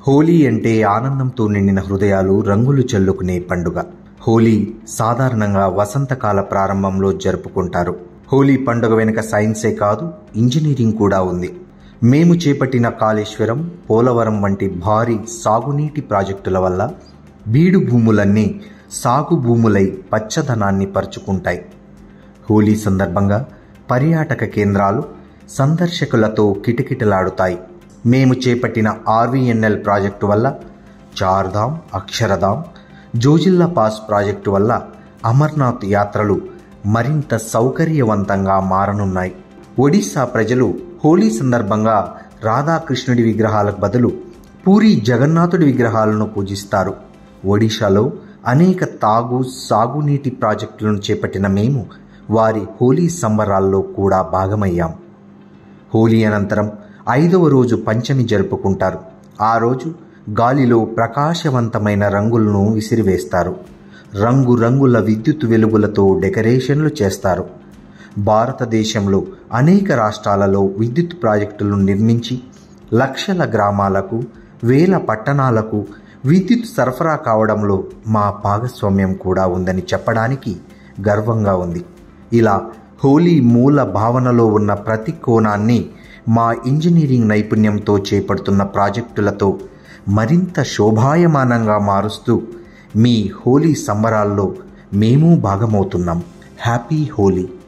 హోలీ అంటే ఆనందంతో నిండిన హృదయాలు రంగులు చల్లుకునే పండుగ. హోలీ సాధారణంగా వసంతకాల ప్రారంభంలో జరుపుకుంటారు. హోలీ పండుగ వెనుక సైన్సే కాదు, ఇంజనీరింగ్ కూడా ఉంది. మేము చేపట్టిన కాళేశ్వరం, పోలవరం వంటి భారీ సాగునీటి ప్రాజెక్టుల వల్ల బీడు భూములన్నీ సాగు భూములై పచ్చదనాన్ని పరుచుకుంటాయి. హోలీ సందర్భంగా పర్యాటక కేంద్రాలు సందర్శకులతో కిటకిటలాడుతాయి. మేము చేపట్టిన ఆర్వీఎన్ఎల్ ప్రాజెక్టు వల్ల చార్ధామ్, అక్షరధామ్, జోజిల్లా పాస్ ప్రాజెక్టు వల్ల అమర్నాథ్ యాత్రలు మరింత సౌకర్యవంతంగా మారనున్నాయి. ఒడిశా ప్రజలు హోలీ సందర్భంగా రాధాకృష్ణుడి విగ్రహాలకు బదులు పూరి జగన్నాథుడి విగ్రహాలను పూజిస్తారు. ఒడిశాలో అనేక సాగునీటి ప్రాజెక్టులను చేపట్టిన మేము వారి హోలీ సంబరాల్లో కూడా భాగమయ్యాం. హోలీ అనంతరం 5వ రోజు పంచమి జరుపుకుంటారు. ఆ రోజు గాలిలో ప్రకాశవంతమైన రంగులను విసిరివేస్తారు. రంగురంగుల విద్యుత్ వెలుగులతో డెకరేషన్లు చేస్తారు. భారతదేశంలో అనేక రాష్ట్రాలలో విద్యుత్ ప్రాజెక్టులను నిర్మించి లక్షల గ్రామాలకు, వేల పట్టణాలకు విద్యుత్ సరఫరా కావడంలో మా భాగస్వామ్యం కూడా ఉందని చెప్పడానికి గర్వంగా ఉంది. ఇలా హోలీ మూల భావనలో ఉన్న ప్రతి కోణాన్ని మా ఇంజనీరింగ్ నైపుణ్యంతో చేపడుతున్న ప్రాజెక్టులతో మరింత శోభాయమానంగా మారుస్తూ మీ హోలీ సంబరాల్లో మేము భాగమవుతున్నాం. హ్యాపీ హోలీ.